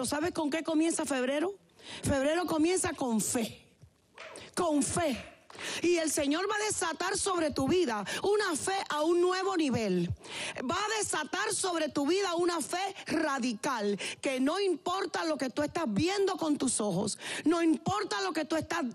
Pero ¿sabes con qué comienza febrero? Febrero comienza con fe. Con fe. Y el Señor va a desatar sobre tu vida una fe a un nuevo nivel. Va a desatar sobre tu vida una fe radical, que no importa lo que tú estás viendo con tus ojos, no importa lo que tú estás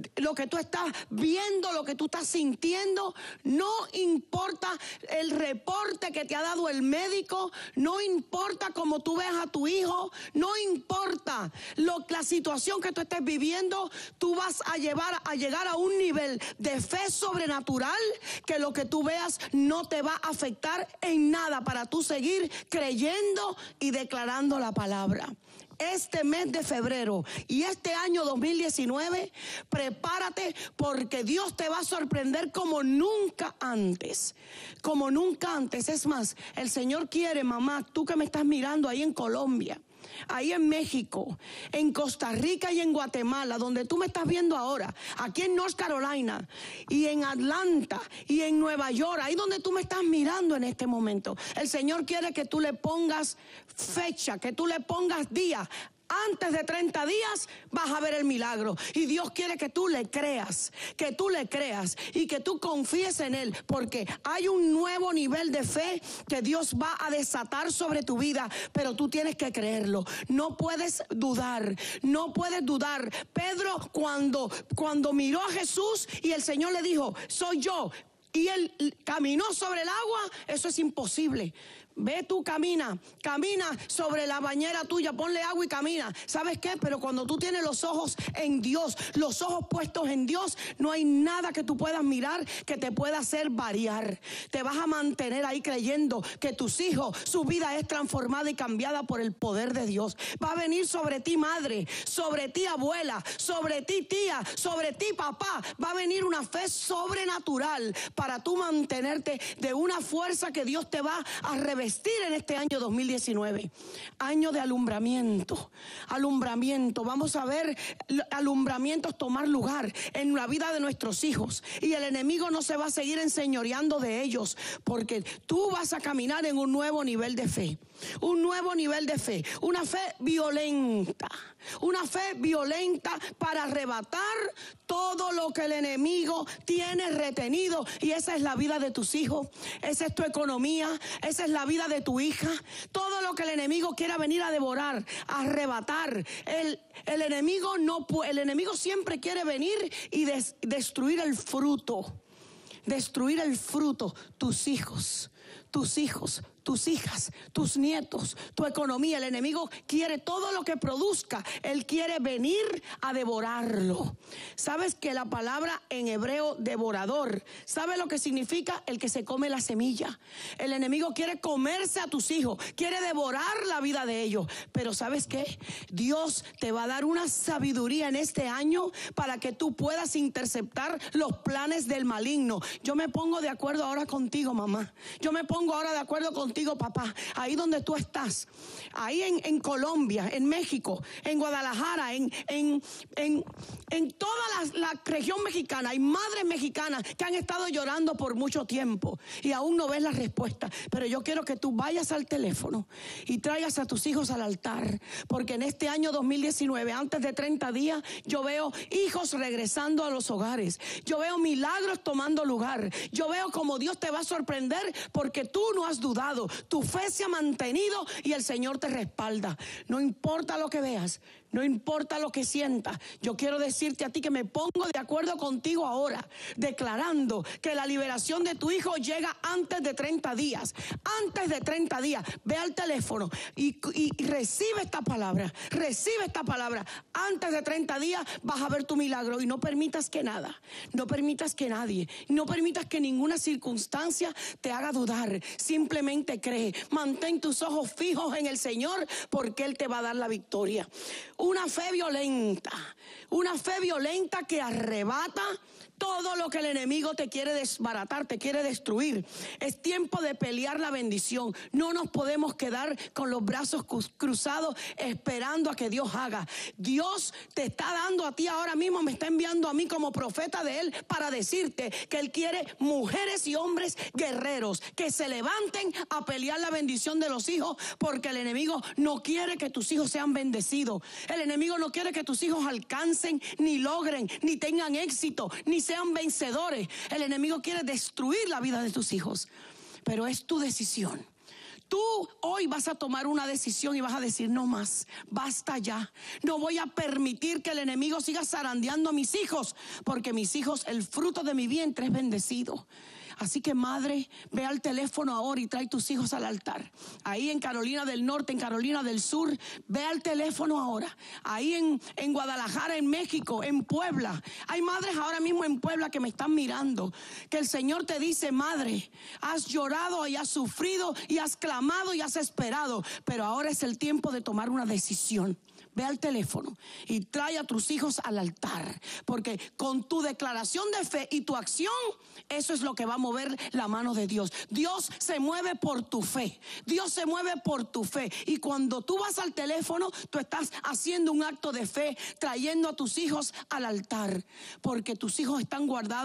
viendo, lo que tú estás sintiendo, no importa el reporte que te ha dado el médico, no importa cómo tú ves a tu hijo, no importa la situación que tú estés viviendo, tú vas a llegar a un nivel de fe sobrenatural que lo que tú veas no te va a afectar en nada para tú seguir creyendo y declarando la palabra. Este mes de febrero y este año 2019, prepárate porque Dios te va a sorprender como nunca antes. Como nunca antes. Es más, el Señor quiere, mamá, tú que me estás mirando ahí en Colombia, ahí en México, en Costa Rica y en Guatemala, donde tú me estás viendo ahora, aquí en North Carolina y en Atlanta y en Nueva York, ahí donde tú me estás mirando en este momento. El Señor quiere que tú le pongas fecha, que tú le pongas día. Antes de 30 días vas a ver el milagro. Y Dios quiere que tú le creas y que tú confíes en Él, porque hay un nuevo nivel de fe que Dios va a desatar sobre tu vida, pero tú tienes que creerlo. No puedes dudar. Pedro cuando miró a Jesús y el Señor le dijo, soy yo, y él caminó sobre el agua, eso es imposible. Ve tú, camina sobre la bañera tuya, ponle agua y camina. ¿Sabes qué? Pero cuando tú tienes los ojos en Dios, los ojos puestos en Dios, no hay nada que tú puedas mirar que te pueda hacer variar. Te vas a mantener ahí creyendo que tus hijos, su vida es transformada y cambiada por el poder de Dios. Va a venir sobre ti, madre, sobre ti, abuela, sobre ti, tía, sobre ti, papá. Va a venir una fe sobrenatural para tú mantenerte de una fuerza que Dios te va a revestir en este año 2019. Año de alumbramiento. Vamos a ver alumbramientos tomar lugar en la vida de nuestros hijos. Y el enemigo no se va a seguir enseñoreando de ellos, porque tú vas a caminar en un nuevo nivel de fe. Un nuevo nivel de fe. Una fe violenta. Una fe violenta para arrebatar todo lo que el enemigo tiene retenido. Y esa es la vida de tus hijos. Esa es tu economía. Esa es la vida de tu hija. Todo lo que el enemigo quiera venir a devorar, a arrebatar. El enemigo siempre quiere venir y destruir el fruto. Destruir el fruto. Tus hijos, tus hijas, tus nietos, tu economía. El enemigo quiere todo lo que produzca. Él quiere venir a devorarlo. ¿Sabes que la palabra en hebreo devorador, ¿sabe lo que significa? El que se come la semilla. El enemigo quiere comerse a tus hijos, quiere devorar la vida de ellos. Pero ¿sabes qué? Dios te va a dar una sabiduría en este año para que tú puedas interceptar los planes del maligno. Yo me pongo de acuerdo ahora contigo, mamá. Yo me pongo ahora de acuerdo contigo, papá. Ahí donde tú estás, ahí en Colombia, en México, en Guadalajara, en toda la región mexicana, hay madres mexicanas que han estado llorando por mucho tiempo y aún no ves la respuesta. Pero yo quiero que tú vayas al teléfono y traigas a tus hijos al altar, porque en este año 2019, antes de 30 días, yo veo hijos regresando a los hogares. Yo veo milagros tomando lugar. Yo veo como Dios te va a sorprender, porque tú no has dudado. Tu fe se ha mantenido y el Señor te respalda. No importa lo que veas, no importa lo que sientas. Yo quiero decirte a ti que me pongo de acuerdo contigo ahora, declarando que la liberación de tu hijo llega antes de 30 días. Antes de 30 días, ve al teléfono y recibe esta palabra. Recibe esta palabra. Antes de 30 días vas a ver tu milagro, y no permitas que nada, no permitas que nadie, no permitas que ninguna circunstancia te haga dudar. Simplemente cree. Mantén tus ojos fijos en el Señor, porque Él te va a dar la victoria. una fe violenta que arrebata todo lo que el enemigo te quiere desbaratar, te quiere destruir. Es tiempo de pelear la bendición. No nos podemos quedar con los brazos cruzados esperando a que Dios haga. Dios te está dando a ti ahora mismo, me está enviando a mí como profeta de Él para decirte que Él quiere mujeres y hombres guerreros que se levanten a pelear la bendición de los hijos, porque el enemigo no quiere que tus hijos sean bendecidos. El enemigo no quiere que tus hijos alcancen, ni logren, ni tengan éxito, ni sean vencedores. El enemigo quiere destruir la vida de tus hijos, pero es tu decisión. Tú hoy vas a tomar una decisión y vas a decir: no más, basta ya. No voy a permitir que el enemigo siga zarandeando a mis hijos, porque mis hijos, el fruto de mi vientre es bendecido. Así que, madre, ve al teléfono ahora y trae tus hijos al altar. Ahí en Carolina del Norte, en Carolina del Sur, ve al teléfono ahora. Ahí en Guadalajara, en México, en Puebla. Hay madres ahora mismo en Puebla que me están mirando, que el Señor te dice: madre, has llorado y has sufrido y has clamado y has esperado, pero ahora es el tiempo de tomar una decisión. Ve al teléfono y trae a tus hijos al altar, porque con tu declaración de fe y tu acción, eso es lo que va a mover la mano de Dios. Dios se mueve por tu fe. Dios se mueve por tu fe. Y cuando tú vas al teléfono, tú estás haciendo un acto de fe, trayendo a tus hijos al altar, porque tus hijos están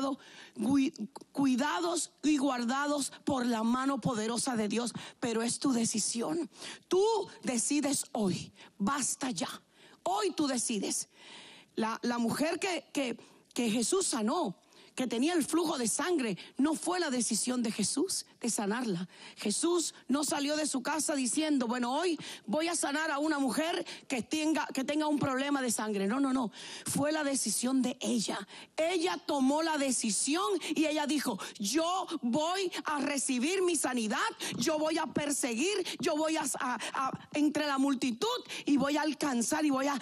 cuidados y guardados por la mano poderosa de Dios. Pero es tu decisión. Tú decides hoy. Basta ya. Hoy tú decides. La mujer que Jesús sanó, que tenía el flujo de sangre, no fue la decisión de Jesús de sanarla. Jesús no salió de su casa diciendo: bueno, hoy voy a sanar a una mujer que tenga un problema de sangre. No. Fue la decisión de ella. Ella tomó la decisión y ella dijo: yo voy a recibir mi sanidad, yo voy a perseguir, yo voy a entre la multitud y voy a alcanzar y voy a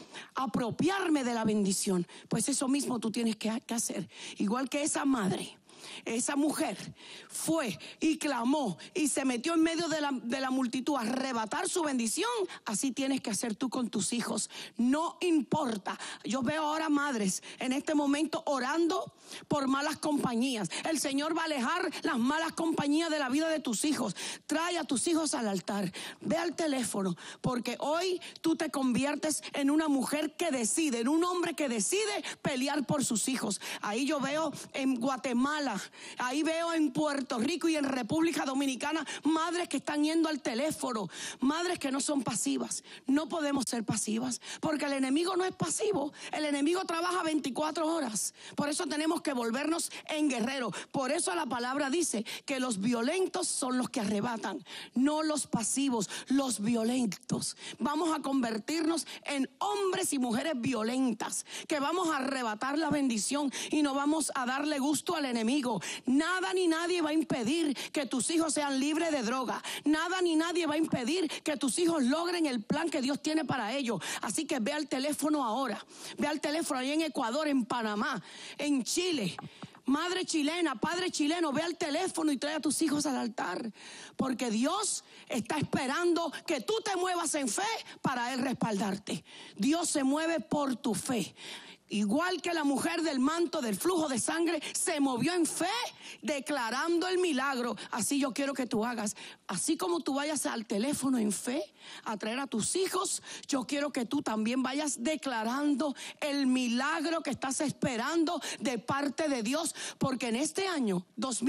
apropiarme de la bendición. Pues eso mismo tú tienes que hacer. Igual que esa madre, esa mujer fue y clamó y se metió en medio de la multitud a arrebatar su bendición. Así tienes que hacer tú con tus hijos. No importa. Yo veo ahora madres en este momento orando por malas compañías. El Señor va a alejar las malas compañías de la vida de tus hijos. Trae a tus hijos al altar. Ve al teléfono, porque hoy tú te conviertes en una mujer que decide, en un hombre que decide pelear por sus hijos. Ahí yo veo en Guatemala, ahí veo en Puerto Rico y en República Dominicana madres que están yendo al teléfono, madres que no son pasivas. No podemos ser pasivas, porque el enemigo no es pasivo. El enemigo trabaja 24 horas. Por eso tenemos que volvernos en guerreros. Por eso la palabra dice que los violentos son los que arrebatan, no los pasivos, los violentos. Vamos a convertirnos en hombres y mujeres violentas, que vamos a arrebatar la bendición y no vamos a darle gusto al enemigo. Nada ni nadie va a impedir que tus hijos sean libres de droga. Nada ni nadie va a impedir que tus hijos logren el plan que Dios tiene para ellos. Así que ve al teléfono ahora. Ve al teléfono ahí en Ecuador, en Panamá, en Chile. Madre chilena, padre chileno, ve al teléfono y trae a tus hijos al altar, porque Dios está esperando que tú te muevas en fe para Él respaldarte. Dios se mueve por tu fe. Igual que la mujer del manto del flujo de sangre se movió en fe, declarando el milagro. Así yo quiero que tú hagas. Así como tú vayas al teléfono en fe a traer a tus hijos, yo quiero que tú también vayas declarando el milagro que estás esperando de parte de Dios. Porque en este año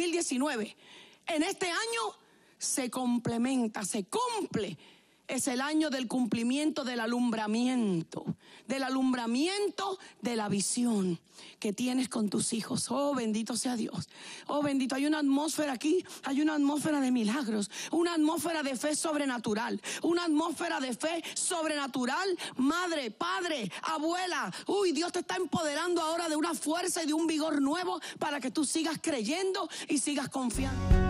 2019, en este año se complementa, se cumple. Es el año del cumplimiento del alumbramiento de la visión que tienes con tus hijos. Oh, bendito sea Dios. Oh, bendito. Hay una atmósfera aquí, hay una atmósfera de milagros, una atmósfera de fe sobrenatural, una atmósfera de fe sobrenatural. Madre, padre, abuela, Dios te está empoderando ahora de una fuerza y de un vigor nuevo para que tú sigas creyendo y sigas confiando.